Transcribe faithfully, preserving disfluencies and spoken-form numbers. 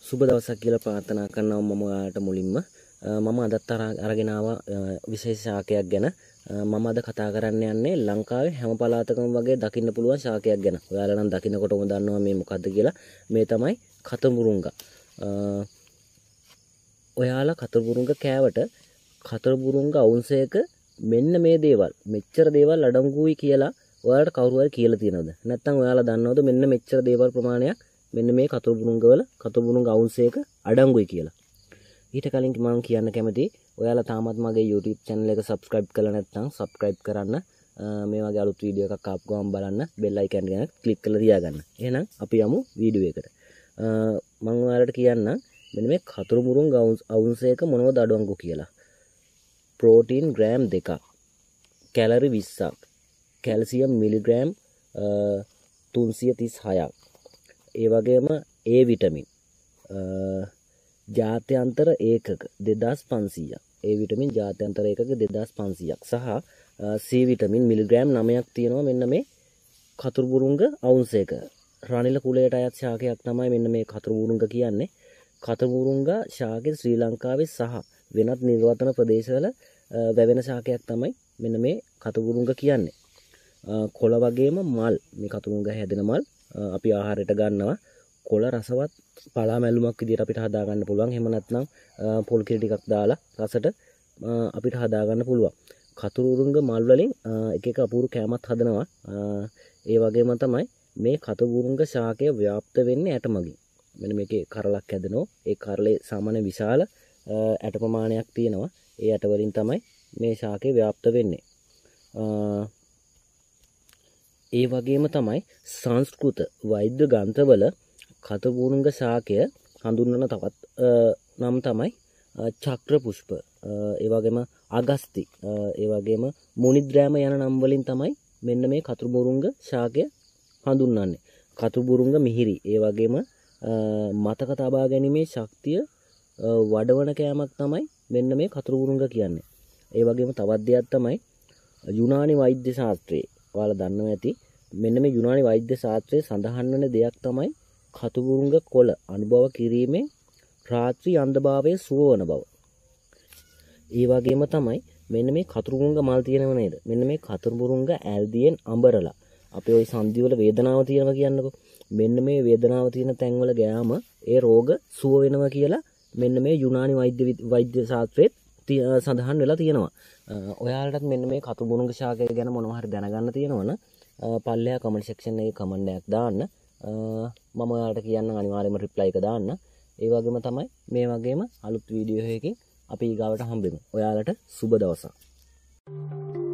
සුබ දවසක් කියලා ප්‍රාර්ථනා කරනවා මම ඔයාලට මුලින්ම. මම අදත් අරගෙන ආවා විශේෂ ශාකයක් ගැන. මම අද කතා කරන්න යන්නේ ලංකාවේ හැම පළාතකම වගේ දකින්න පුළුවන් ශාකයක් ගැන. ඔයාලා නම් දකින්නකොටම දන්නවා මේ මොකද්ද කියලා. මේ තමයි kathurumurunga. ඔයාලා kathurumurunga කෑවට kathurumurunga අවුන්සයක මෙන්න මේ දේවල් මෙච්චර දේවල් අඩංගුයි කියලා ඔයාලට කවුරු හරි කියලා තියෙනවද? නැත්නම් ඔයාලා දන්නවද මෙන්න මෙච්චර දේවල් ප්‍රමාණයක් මෙන්න මේ kathurumurunga වල kathurumurunga අවුන්සයක අඩංගුයි කියලා? ඊට කලින් මම කියන්න කැමතියි ඔයාලා තාමත් මගේ YouTube channel එක subscribe කරලා නැත්නම් subscribe කරන්න. මේ වගේ අලුත් වීඩියෝ එකක් ආපු ගමන් බලන්න bell icon එක click කරලා තියාගන්න. එහෙනම් අපි යමු වීඩියෝ එකට. මම ඔයාලට කියන්නම් මෙන්න මේ kathurumurunga අවුන්සයක මොනවද අඩංගු කියලා. protein gram දෙකක්, calorie විස්සක්, calcium milligram තුන්සිය තිස් හයක්. ඒ වගේම A vitamin ජාත්‍යන්තර ඒකක දෙදාස් පන්සීයක්. A vitamin ජාත්‍යන්තර ඒකක දෙදාස් පන්සීයක් සහ C vitamin මිලිග්‍රෑම් නවයක් තියෙනවා මෙන්න මේ kathurumurunga අවුන්සයක. රනිල කුලයට අයත් ශාකයක් තමයි මෙන්න මේ kathurumurunga කියන්නේ. kathurumurunga ශාකය ශ්‍රී ලංකාවේ සහ වෙනත් නිර්වාතන ප්‍රදේශවල වැවෙන ශාකයක් තමයි මෙන්න මේ kathurumurunga කියන්නේ. කොළ වගේම මල් මේ kathurumurunga හැදෙන මල් අපි ආහාරයට ගන්නවා. කොළ රසවත් පලා මැලුමක් විදිහට අපිට හදා ගන්න පුළුවන්. එහෙම නැත්නම් පොල් කිරි ටිකක් දාලා රසට අපිට හදා ගන්න පුළුවන්. kathurumurunga මල් වලින් එක එක අපූර්ව කෑමක් හදනවා. ඒ වගේම තමයි මේ kathurumurunga ශාකය ව්‍යාප්ත වෙන්නේ ඇට මගින්. මෙන්න මේකේ කරලක් හැදෙනවා. ඒ කරලේ සාමාන්‍ය විශාල ඇට ප්‍රමාණයක් තියෙනවා. ඒ ඇට වලින් තමයි මේ ශාකය ව්‍යාප්ත වෙන්නේ. ඒ වගේම තමයි සංස්කෘත වෛද්‍ය ග්‍රන්ථවල kathurumurunga ශාකය හඳුන්වන තවත් නම් තමයි චක්‍ර පුෂ්ප, ඒ වගේම අගස්ති, ඒ වගේම මුනිද්‍රාම යන නම් වලින් තමයි මෙන්න මේ kathurumurunga ශාකය හඳුන්වන්නේ. kathurumurunga මිහිරි, ඒ වගේම මතක තබා ගැනීමේ ශක්තිය වඩවන කෑමක් තමයි මෙන්න මේ kathurumurunga කියන්නේ. ඒ වගේම තවත් දෙයක් තමයි යුනානි වෛද්‍ය ශාස්ත්‍රයේ ඔයාලා දන්නවා ඇති මෙන්න මේ යුනානි වෛද්‍ය ශාස්ත්‍රයේ සඳහන් වෙන දෙයක් තමයි kathurumurunga කොළ අනුභව කිරීමේ රාත්‍රී අන්ධභාවයේ සුව වන බව. ඒ වගේම තමයි මෙන්න මේ kathurumurunga මල් තියෙනව නේද? මෙන්න මේ kathurumurunga ඇල්දියෙන් අඹරලා අපේ ওই සංදි වල වේදනාව තියෙනවා කියන්නකෝ. මෙන්න මේ වේදනාව තියෙන තැන් වල ගෑම ඒ රෝග සුව වෙනවා කියලා මෙන්න මේ යුනානි වෛද්‍ය වෛද්‍ය ශාස්ත්‍රයේ සඳහන් වෙලා තියෙනවා. ඔයාලටත් මෙන්න මේ kathurumurunga ශාකය ගැන මොනවා හරි දැනගන්න තියෙනවනම් පල්ලෙහා කමෙන්ට් සෙක්ෂන් එකේ කමෙන්ට් එකක් දාන්න. මම ඔයාලට කියන්නම් අනිවාර්යයෙන්ම රිප්ලයි එක දාන්න. ඒ වගේම තමයි මේ වගේම අලුත් වීඩියෝ එකකින් අපි ඊගාවට හම්බෙමු. ඔයාලට සුබ දවසක්.